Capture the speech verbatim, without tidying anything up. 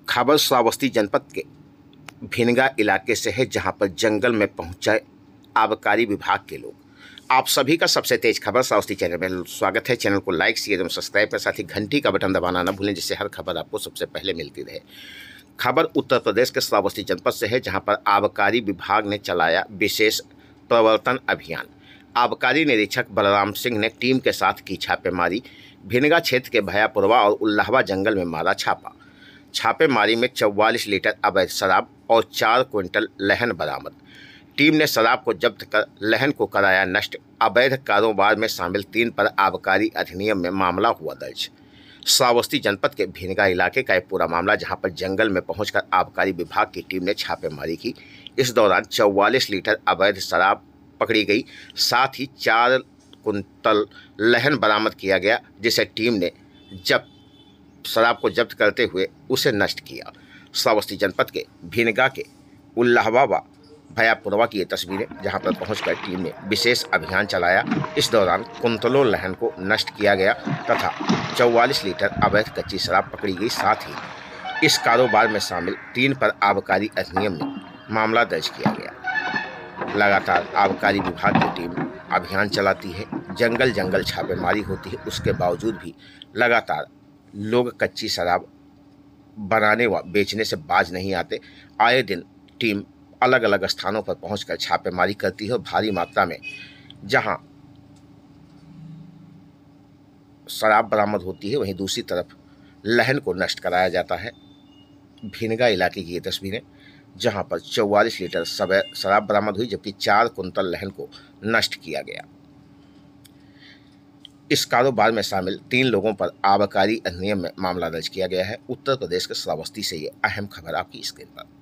खबर श्रावस्ती जनपद के भिनगा इलाके से है, जहां पर जंगल में पहुंचे आबकारी विभाग के लोग। आप सभी का सबसे तेज खबर श्रावस्ती चैनल में स्वागत है। चैनल को लाइक शेयर एवं सब्सक्राइब कर साथ ही घंटी का बटन दबाना न भूलें, जिससे हर खबर आपको सबसे पहले मिलती रहे। खबर उत्तर प्रदेश के श्रावस्ती जनपद से है, जहां पर आबकारी विभाग ने चलाया विशेष प्रवर्तन अभियान। आबकारी निरीक्षक बलराम सिंह ने टीम के साथ की छापेमारी। भिनगा क्षेत्र के भयापुरवा और उल्लाहवा जंगल में मारा छापा। छापेमारी में चौवालीस लीटर अवैध शराब और चार क्विंटल लहन बरामद। टीम ने शराब को जब्त कर लहन को कराया नष्ट। अवैध कारोबार में शामिल तीन पर आबकारी अधिनियम में मामला हुआ दर्ज। श्रावस्ती जनपद के भिनगा इलाके का एक पूरा मामला, जहां पर जंगल में पहुंचकर आबकारी विभाग की टीम ने छापेमारी की। इस दौरान चौवालीस लीटर अवैध शराब पकड़ी गई, साथ ही चार कुंतल लहन बरामद किया गया, जिसे टीम ने जब शराब को जब्त करते हुए उसे नष्ट किया। श्रावस्ती जनपद के भिनगा के उल्लाहवा व भयापुरवा की ये तस्वीरें, जहां पर पहुंचकर टीम ने विशेष अभियान चलाया। इस दौरान कुंतलों लहन को नष्ट किया गया तथा चौवालीस लीटर अवैध कच्ची शराब पकड़ी गई। साथ ही इस कारोबार में शामिल तीन पर आबकारी अधिनियम में मामला दर्ज किया गया। लगातार आबकारी विभाग की टीम अभियान चलाती है, जंगल जंगल छापेमारी होती है, उसके बावजूद भी लगातार लोग कच्ची शराब बनाने व बेचने से बाज नहीं आते। आए दिन टीम अलग अलग स्थानों पर पहुंचकर छापेमारी करती है और भारी मात्रा में जहां शराब बरामद होती है, वहीं दूसरी तरफ लहन को नष्ट कराया जाता है। भिनगा इलाके की ये तस्वीरें, जहां पर चौवालीस लीटर शराब बरामद हुई, जबकि चार कुंतल लहन को नष्ट किया गया। इस कारोबार में शामिल तीन लोगों पर आबकारी अधिनियम में मामला दर्ज किया गया है। उत्तर प्रदेश के श्रावस्ती से ये अहम खबर आपकी स्क्रीन पर।